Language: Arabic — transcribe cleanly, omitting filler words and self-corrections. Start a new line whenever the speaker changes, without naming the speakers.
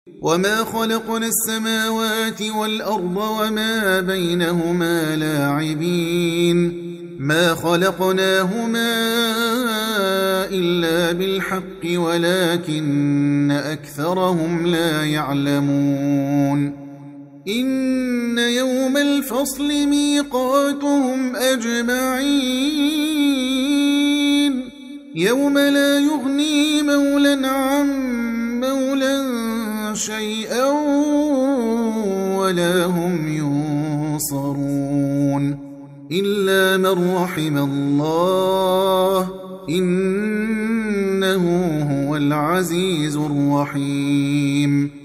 وما خلقنا السماوات والأرض وما بينهما لاعبين ما خلقناهما إلا بالحق ولكن أكثرهم لا يعلمون إن يوم الفصل ميقاتهم أجمعين يوم لا يغني مولى عن مولى شيئا ولا هم ينصرون إلا من رحم الله إنه هو العزيز الرحيم